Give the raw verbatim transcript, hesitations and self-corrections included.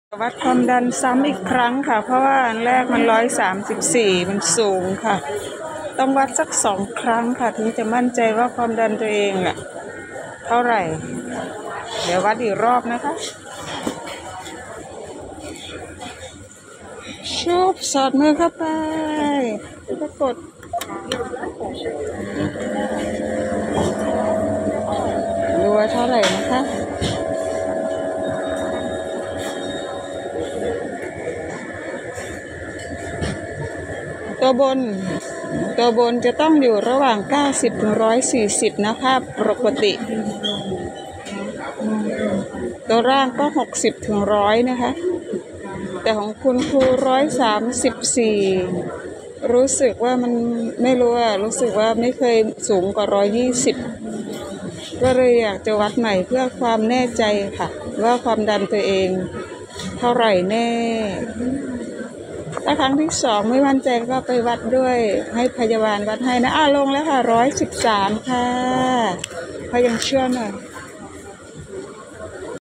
วัดความดันซ้ำอีกครั้งค่ะเพราะว่าอันแรกมันร้อยสามสิบสี่มันสูงค่ะต้องวัดสักสองครั้งค่ะถึงจะมั่นใจว่าความดันตัวเองอะเท่าไหร่เดี๋ยววัดอีกรอบนะคะชุบสอดมือเข้าไปแล้วก็กดดูว่าเท่าไหร่นะคะตัวบนตัวบนจะต้องอยู่ระหว่างเก้าสิบถึงหนึ่งร้อยสี่สิบนะคะปกติตัวล่างก็หกสิบถึงหนึ่งร้อยนะคะแต่ของคุณครูหนึ่งร้อยสามสิบสี่รู้สึกว่ามันไม่รู้อ่ะรู้สึกว่าไม่เคยสูงกว่าหนึ่งร้อยยี่สิบก็เลยอยากจะวัดใหม่เพื่อความแน่ใจค่ะว่าความดันตัวเองเท่าไหร่แน่ถ้าครั้งที่สองไม่มั่นใจก็ไปวัดด้วยให้พยาบาลวัดให้นะอ่ะลงแล้วค่ะร้อยสิบสามค่ะพยังเชื่อหน่อย